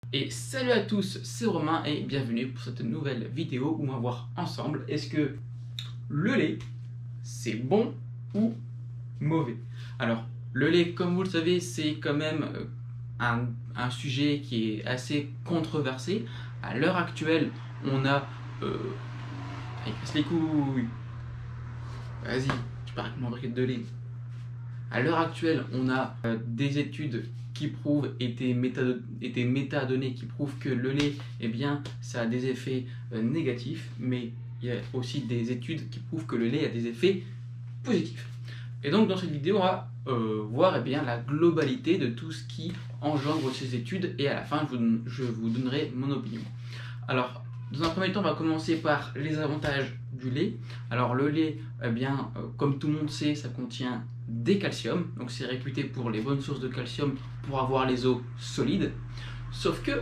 Et salut à tous, c'est Romain et bienvenue pour cette nouvelle vidéo où on va voir ensemble est-ce que le lait c'est bon ou mauvais. Alors le lait, comme vous le savez, c'est quand même un sujet qui est assez controversé. À l'heure actuelle, on a... il casse les couilles. Vas-y, tu pars avec mon briquet de lait. À l'heure actuelle, on a des études qui prouvent, et des métadonnées qui prouvent que le lait, eh bien, ça a des effets négatifs, mais il y a aussi des études qui prouvent que le lait a des effets positifs. Et donc dans cette vidéo, on va voir bien, la globalité de tout ce qui engendre ces études, et à la fin, je vous donnerai mon opinion. Alors, dans un premier temps, on va commencer par les avantages du lait. Alors le lait, eh bien, comme tout le monde sait, ça contient des calciums, donc c'est réputé pour les bonnes sources de calcium pour avoir les os solides. Sauf que,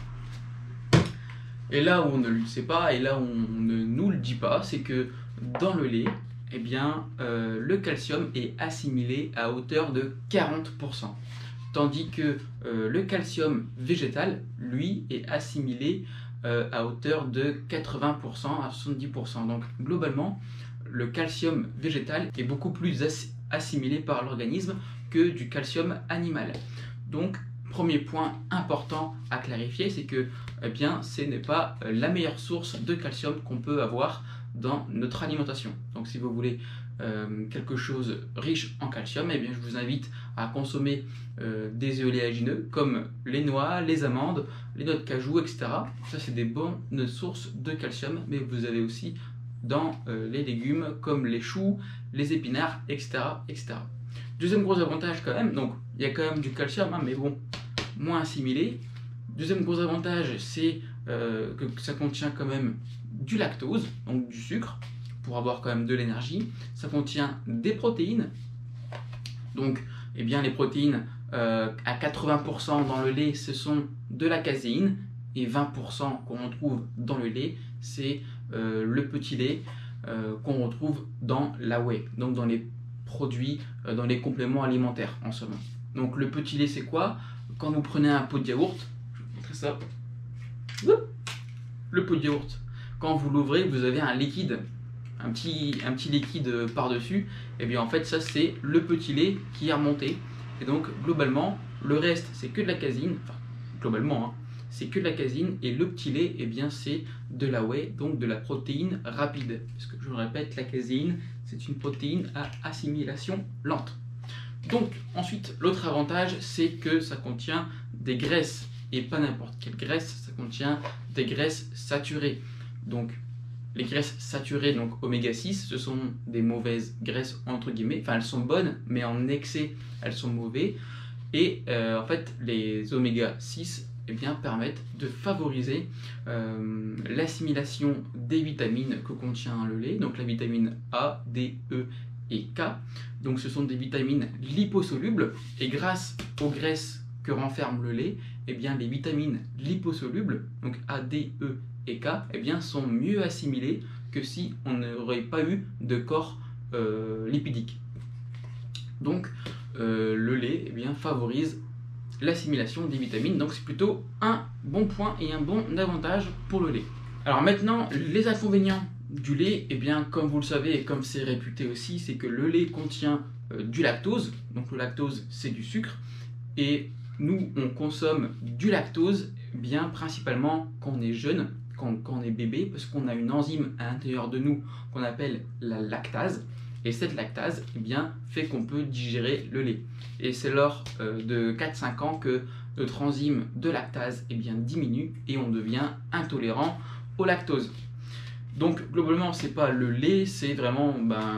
et là où on ne le sait pas, et là où on ne nous le dit pas, c'est que dans le lait, eh bien, le calcium est assimilé à hauteur de 40%. Tandis que le calcium végétal, lui, est assimilé à hauteur de 80% à 70%. Donc globalement, le calcium végétal est beaucoup plus assimilé par l'organisme que du calcium animal. Donc premier point important à clarifier, c'est que eh bien, ce n'est pas la meilleure source de calcium qu'on peut avoir dans notre alimentation. Donc si vous voulez quelque chose riche en calcium, eh bien, je vous invite à consommer des oléagineux comme les noix, les amandes, les noix de cajou, etc. Ça, c'est des bonnes sources de calcium, mais vous avez aussi dans les légumes comme les choux, les épinards, etc., etc. Deuxième gros avantage quand même, donc il y a quand même du calcium, hein, mais bon, moins assimilé. Deuxième gros avantage, c'est que ça contient quand même du lactose, donc du sucre, pour avoir quand même de l'énergie. Ça contient des protéines, donc eh bien, les protéines à 80% dans le lait, ce sont de la caséine, et 20% qu'on retrouve dans le lait, c'est le petit lait qu'on retrouve dans la whey, donc dans les produits, dans les compléments alimentaires en somme. Donc le petit lait, c'est quoi? Quand vous prenez un pot de yaourt, je vais vous montrer ça, le pot de yaourt, quand vous l'ouvrez, vous avez un liquide, un petit liquide par-dessus, et bien en fait ça c'est le petit lait qui est remonté, et donc globalement le reste c'est que de la caséine, enfin globalement hein, c'est que de la caséine, et le petit lait, et bien c'est de la whey, donc de la protéine rapide, parce que je le répète, la caséine c'est une protéine à assimilation lente. Donc ensuite l'autre avantage, c'est que ça contient des graisses, et pas n'importe quelle graisse, ça contient des graisses saturées. Donc les graisses saturées, donc oméga 6, ce sont des mauvaises graisses entre guillemets, enfin elles sont bonnes, mais en excès elles sont mauvaises. Et en fait les oméga 6 eh bien, permettent de favoriser l'assimilation des vitamines que contient le lait, donc la vitamine A, D, E et K. Donc ce sont des vitamines liposolubles, et grâce aux graisses que renferme le lait, eh bien, les vitamines liposolubles, donc A, D, E et K, eh bien, sont mieux assimilées que si on n'aurait pas eu de corps lipidique. Donc le lait eh bien, favorise l'assimilation des vitamines, donc c'est plutôt un bon point et un bon avantage pour le lait. Alors maintenant, les inconvénients du lait, eh bien, comme vous le savez et comme c'est réputé aussi, c'est que le lait contient du lactose, donc le lactose c'est du sucre, et nous on consomme du lactose bien principalement quand on est jeune, quand on est bébé, parce qu'on a une enzyme à l'intérieur de nous qu'on appelle la lactase, et cette lactase eh bien, fait qu'on peut digérer le lait. Et c'est lors de 4-5 ans que notre enzyme de lactase eh bien, diminue et on devient intolérant au lactose. Donc globalement c'est pas le lait, c'est vraiment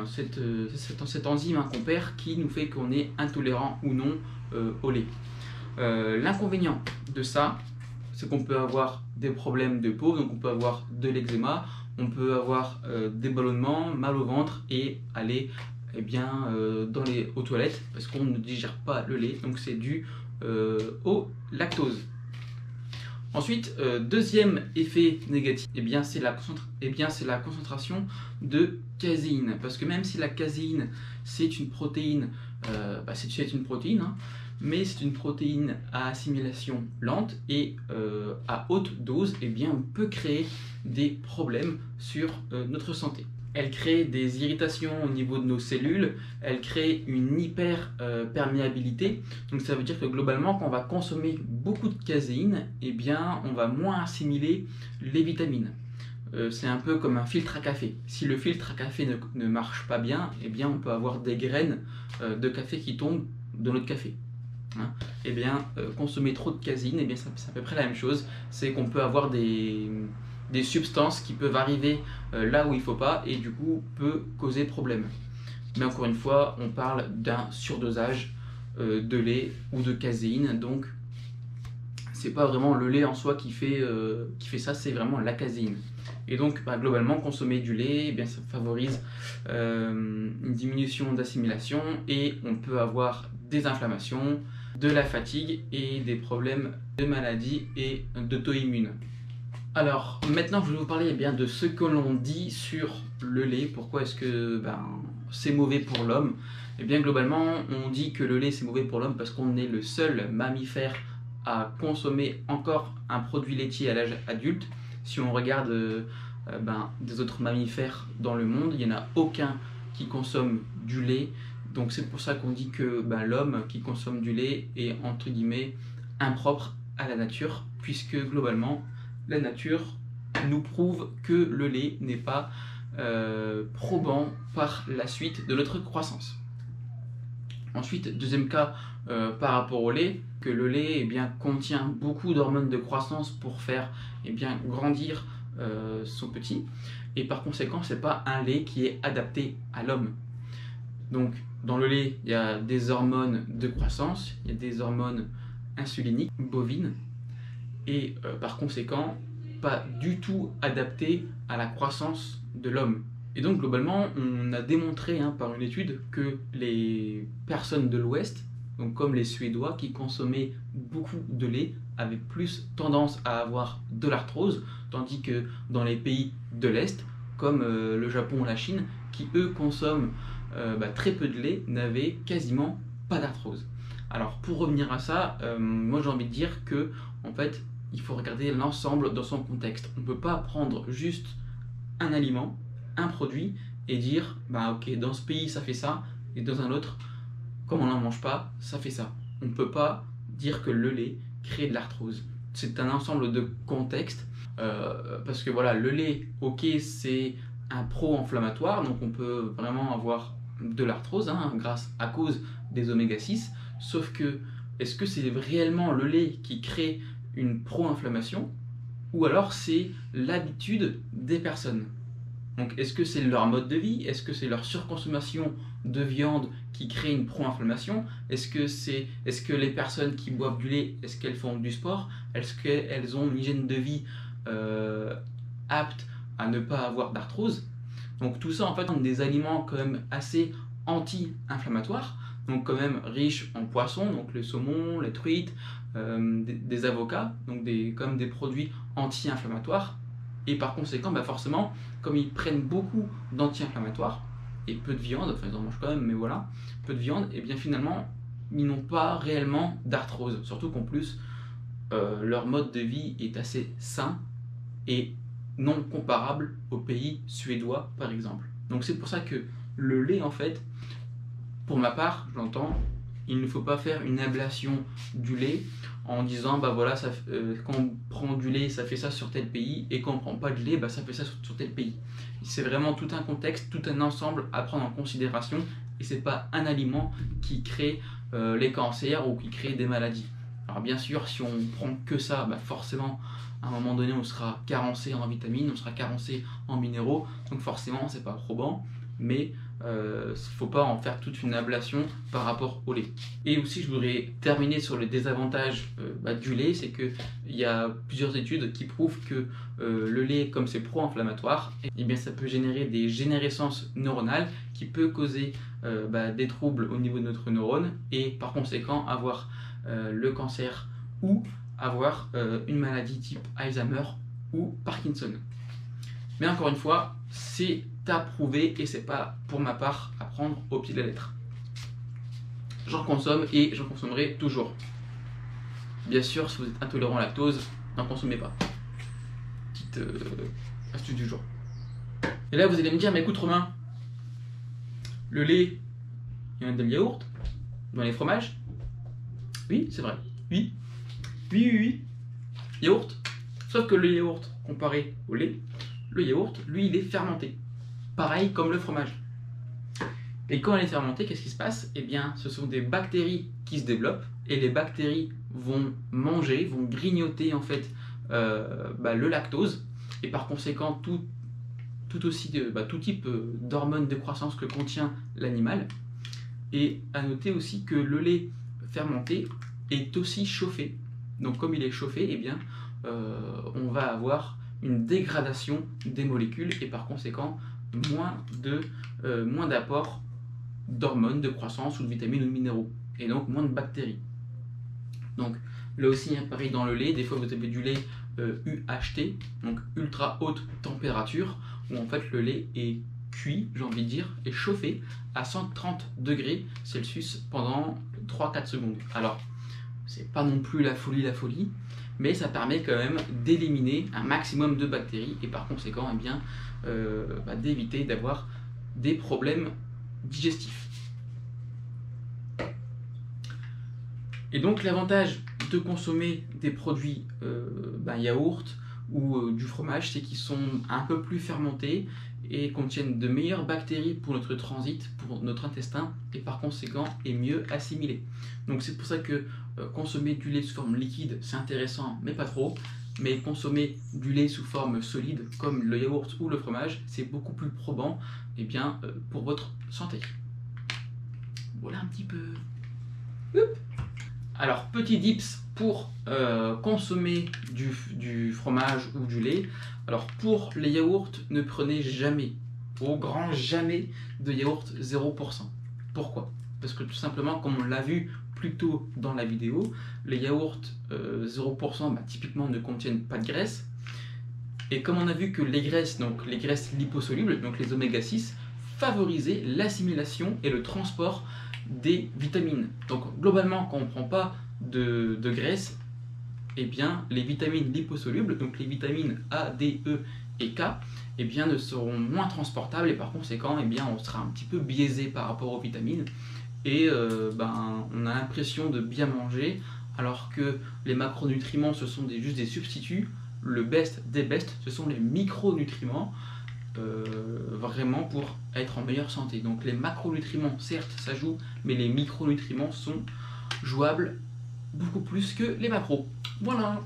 cette enzyme hein, qu'on perd qui nous fait qu'on est intolérant ou non au lait. L'inconvénient de ça, c'est qu'on peut avoir des problèmes de peau, donc on peut avoir de l'eczéma, on peut avoir des ballonnements, mal au ventre et aller eh bien, aux toilettes parce qu'on ne digère pas le lait, donc c'est dû au lactose. Ensuite, deuxième effet négatif, eh bien, c'est la concentration de caséine. Parce que même si la caséine, c'est une protéine, c'est une protéine hein, mais c'est une protéine à assimilation lente et à haute dose, eh bien, on peut créer des problèmes sur notre santé. Elle crée des irritations au niveau de nos cellules, elle crée une hyperperméabilité. Donc ça veut dire que globalement, quand on va consommer beaucoup de caséine, eh bien, on va moins assimiler les vitamines. C'est un peu comme un filtre à café. Si le filtre à café ne marche pas bien, eh bien, on peut avoir des graines de café qui tombent dans notre café. Hein. Eh bien, consommer trop de caséine, eh bien, c'est à peu près la même chose. C'est qu'on peut avoir des substances qui peuvent arriver là où il ne faut pas et du coup peut causer problème. Mais encore une fois, on parle d'un surdosage de lait ou de caséine, donc c'est pas vraiment le lait en soi qui fait ça, c'est vraiment la caséine. Et donc globalement, consommer du lait, eh bien, ça favorise une diminution d'assimilation et on peut avoir des inflammations, de la fatigue et des problèmes de maladie et d'auto-immune. Alors maintenant je vais vous parler bien de ce que l'on dit sur le lait. Pourquoi est-ce que c'est mauvais pour l'homme? Eh bien globalement on dit que le lait c'est mauvais pour l'homme parce qu'on est le seul mammifère à consommer encore un produit laitier à l'âge adulte. Si on regarde des autres mammifères dans le monde, il n'y en a aucun qui consomme du lait. Donc c'est pour ça qu'on dit que l'homme qui consomme du lait est entre guillemets impropre à la nature, puisque globalement la nature nous prouve que le lait n'est pas probant par la suite de notre croissance. Ensuite, deuxième cas par rapport au lait, que le lait contient beaucoup d'hormones de croissance pour faire grandir son petit, et par conséquent c'est pas un lait qui est adapté à l'homme. Donc dans le lait il y a des hormones de croissance, il y a des hormones insuliniques, bovines, et par conséquent pas du tout adapté à la croissance de l'homme. Et donc globalement on a démontré par une étude que les personnes de l'Ouest, donc comme les Suédois qui consommaient beaucoup de lait, avaient plus tendance à avoir de l'arthrose, tandis que dans les pays de l'Est, comme le Japon ou la Chine, qui eux consomment très peu de lait, n'avaient quasiment pas d'arthrose. Alors pour revenir à ça, moi j'ai envie de dire que en fait il faut regarder l'ensemble dans son contexte. On ne peut pas prendre juste un aliment, un produit et dire ok, dans ce pays ça fait ça et dans un autre, comme on n'en mange pas, ça fait ça. On ne peut pas dire que le lait crée de l'arthrose. C'est un ensemble de contextes parce que voilà, le lait, ok, c'est un pro-inflammatoire, donc on peut vraiment avoir de l'arthrose à cause des oméga 6, sauf que est-ce que c'est réellement le lait qui crée une pro-inflammation ou alors c'est l'habitude des personnes? Donc est-ce que c'est leur mode de vie? Est-ce que c'est leur surconsommation de viande qui crée une pro-inflammation? Est-ce que les personnes qui boivent du lait, est-ce qu'elles font du sport? Est-ce qu'elles ont une hygiène de vie apte à ne pas avoir d'arthrose? Donc tout ça en fait sont des aliments quand même assez anti-inflammatoires, donc quand même riches en poissons, donc le saumon, les truites, des avocats, donc comme des produits anti-inflammatoires. Et par conséquent, forcément, comme ils prennent beaucoup d'anti-inflammatoires et peu de viande, enfin ils en mangent quand même, mais voilà, peu de viande, et bien finalement, ils n'ont pas réellement d'arthrose. Surtout qu'en plus, leur mode de vie est assez sain et non comparable aux pays suédois, par exemple. Donc c'est pour ça que le lait, en fait, pour ma part, j'entends, il ne faut pas faire une ablation du lait en disant voilà, quand on prend du lait ça fait ça sur tel pays et quand on prend pas de lait ça fait ça sur tel pays. C'est vraiment tout un contexte, tout un ensemble à prendre en considération et c'est pas un aliment qui crée les cancers ou qui crée des maladies. Alors bien sûr si on prend que ça, forcément à un moment donné on sera carencé en vitamines, on sera carencé en minéraux, donc forcément c'est pas probant, mais faut pas en faire toute une ablation par rapport au lait. Et aussi je voudrais terminer sur les désavantages du lait, c'est que il y a plusieurs études qui prouvent que le lait, comme c'est pro-inflammatoire, et bien ça peut générer des générescences neuronales qui peut causer des troubles au niveau de notre neurone et par conséquent avoir le cancer ou avoir une maladie type Alzheimer ou Parkinson. Mais encore une fois, c'est à prouver et c'est pas pour ma part à prendre au pied de la lettre. j'en consomme et j'en consommerai toujours. Bien sûr, si vous êtes intolérant au lactose, n'en consommez pas. Petite astuce du jour. Et là, vous allez me dire, mais écoute Romain, le lait, il y en a dans le yaourt, dans les fromages. Oui, c'est vrai. Oui. Yaourt. Sauf que le yaourt, comparé au lait, le yaourt, lui, il est fermenté. Pareil comme le fromage. Et quand elle est fermentée, qu'est-ce qui se passe? Eh bien, ce sont des bactéries qui se développent et les bactéries vont manger, vont grignoter en fait le lactose et par conséquent tout type d'hormones de croissance que contient l'animal. Et à noter aussi que le lait fermenté est aussi chauffé. Donc comme il est chauffé, eh bien, on va avoir une dégradation des molécules et par conséquent moins d'apport d'hormones de croissance ou de vitamines ou de minéraux et donc moins de bactéries. Donc là aussi pareil dans le lait, des fois vous avez du lait UHT, donc ultra haute température, où en fait le lait est cuit, j'ai envie de dire, est chauffé à 130 degrés Celsius pendant 3-4 secondes. Alors c'est pas non plus la folie, mais ça permet quand même d'éliminer un maximum de bactéries et par conséquent eh bien, d'éviter d'avoir des problèmes digestifs. Et donc l'avantage de consommer des produits yaourt ou du fromage, c'est qu'ils sont un peu plus fermentés et contiennent de meilleures bactéries pour notre transit, pour notre intestin et par conséquent est mieux assimilé. Donc c'est pour ça que consommer du lait sous forme liquide c'est intéressant mais pas trop, mais consommer du lait sous forme solide comme le yaourt ou le fromage c'est beaucoup plus probant pour votre santé. Voilà un petit peu. Alors petit tips pour consommer du fromage ou du lait. Alors pour les yaourts, ne prenez jamais, au grand jamais, de yaourt 0%. Pourquoi? Parce que tout simplement, comme on l'a vu plus tôt dans la vidéo, les yaourts 0% typiquement ne contiennent pas de graisse. Et comme on a vu que les graisses liposolubles, donc les oméga 6, favorisaient l'assimilation et le transport des vitamines. Donc globalement, quand on ne prend pas de graisse, eh bien les vitamines liposolubles, donc les vitamines A, D, E et K, eh bien, ne seront moins transportables et par conséquent eh bien, on sera un petit peu biaisé par rapport aux vitamines et on a l'impression de bien manger alors que les macronutriments ce sont juste des substituts. Le best des best, ce sont les micronutriments vraiment pour être en meilleure santé. Donc les macronutriments certes ça joue, mais les micronutriments sont jouables beaucoup plus que les macros. Voilà.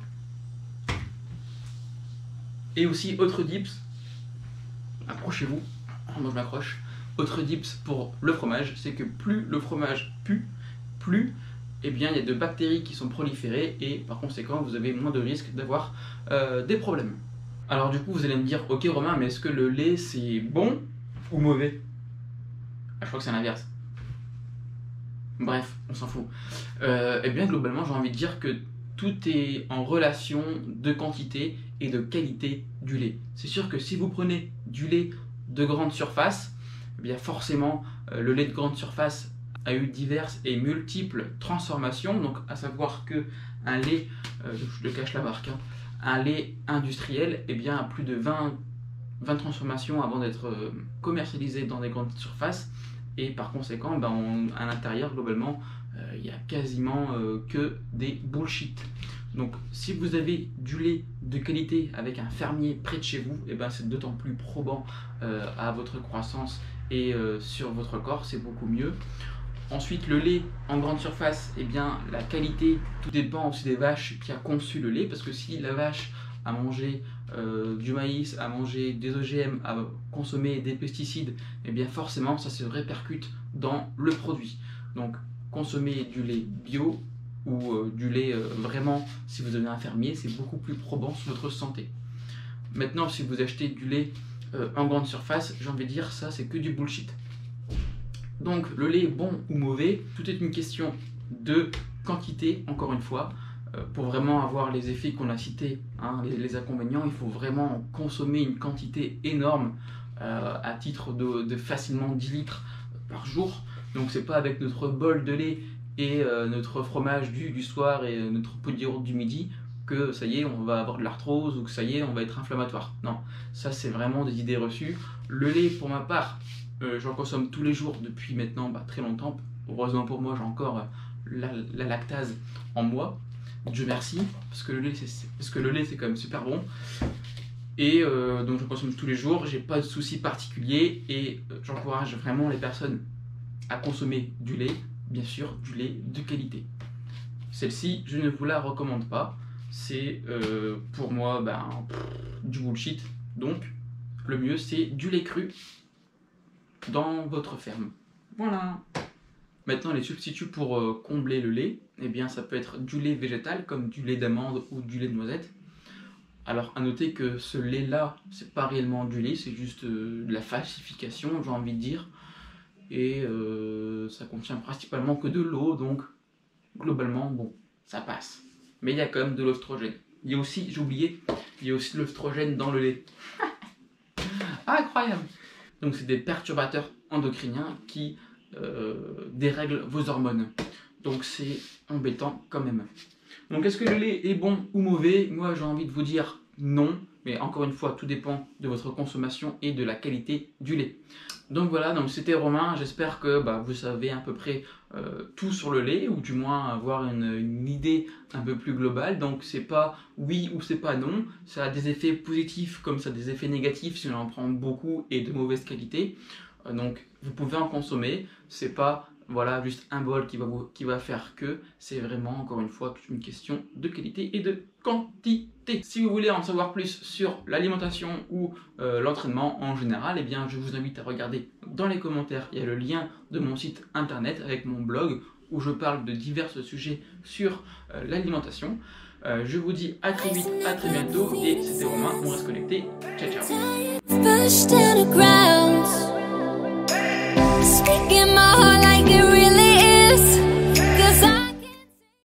Et aussi autre tips, accrochez-vous, moi je m'accroche. Autre tips pour le fromage, c'est que plus le fromage pue, plus il y a de bactéries qui sont proliférées et par conséquent vous avez moins de risques d'avoir des problèmes. Alors du coup vous allez me dire, ok Romain, mais est-ce que le lait c'est bon ou mauvais? Je crois que c'est l'inverse. Bref, on s'en fout. Globalement j'ai envie de dire que tout est en relation de quantité et de qualité du lait. C'est sûr que si vous prenez du lait de grande surface, forcément le lait de grande surface a eu diverses et multiples transformations, donc à savoir que un lait, je cache la marque, un lait industriel a plus de 20 transformations avant d'être commercialisé dans des grandes surfaces et par conséquent à l'intérieur globalement il n'y a quasiment que des bullshit. Donc si vous avez du lait de qualité avec un fermier près de chez vous, c'est d'autant plus probant à votre croissance et sur votre corps, c'est beaucoup mieux. Ensuite le lait en grande surface, la qualité, tout dépend aussi des vaches qui a conçu le lait, parce que si la vache a mangé du maïs, a mangé des OGM, a consommé des pesticides, forcément ça se répercute dans le produit. Donc consommer du lait bio ou du lait vraiment, si vous avez un fermier, c'est beaucoup plus probant sur votre santé. Maintenant si vous achetez du lait en grande surface, j'ai envie de dire ça c'est que du bullshit. Donc le lait bon ou mauvais, tout est une question de quantité, encore une fois. Pour vraiment avoir les effets qu'on a cités, les inconvénients, il faut vraiment consommer une quantité énorme à titre de facilement 10 litres par jour. Donc c'est pas avec notre bol de lait et notre fromage du soir et notre pot de yaourt du midi que ça y est, on va avoir de l'arthrose ou que ça y est, on va être inflammatoire. Non, ça c'est vraiment des idées reçues. Le lait, pour ma part, j'en consomme tous les jours depuis maintenant très longtemps. Heureusement pour moi, j'ai encore la lactase en moi. Dieu merci, parce que le lait c'est quand même super bon. Et donc je consomme tous les jours, j'ai pas de soucis particuliers et j'encourage vraiment les personnes à consommer du lait, bien sûr du lait de qualité. Celle-ci, je ne vous la recommande pas, c'est pour moi du bullshit. Donc le mieux c'est du lait cru dans votre ferme. Voilà. Maintenant, les substituts pour combler le lait, eh bien, ça peut être du lait végétal comme du lait d'amande ou du lait de noisette. Alors, à noter que ce lait-là, c'est pas réellement du lait, c'est juste de la falsification, j'ai envie de dire. Et ça contient principalement que de l'eau, donc globalement, bon, ça passe. Mais il y a quand même de l'oestrogène. Il y a aussi, j'ai oublié, il y a aussi de l'oestrogène dans le lait. Incroyable! Donc, c'est des perturbateurs endocriniens qui dérègle vos hormones. Donc c'est embêtant quand même. Donc est-ce que le lait est bon ou mauvais? Moi j'ai envie de vous dire non, mais encore une fois tout dépend de votre consommation et de la qualité du lait. Donc voilà, donc c'était Romain, j'espère que vous savez à peu près tout sur le lait, ou du moins avoir une idée un peu plus globale. Donc c'est pas oui ou c'est pas non, ça a des effets positifs comme ça a des effets négatifs si on en prend beaucoup et de mauvaise qualité. Donc vous pouvez en consommer, c'est pas voilà juste un bol qui va faire que, c'est vraiment encore une fois toute une question de qualité et de quantité. Si vous voulez en savoir plus sur l'alimentation ou l'entraînement en général, eh bien je vous invite à regarder dans les commentaires, il y a le lien de mon site internet avec mon blog où je parle de divers sujets sur l'alimentation. Je vous dis à très vite, à très bientôt, et c'était Romain, on reste connecté. Ciao ciao.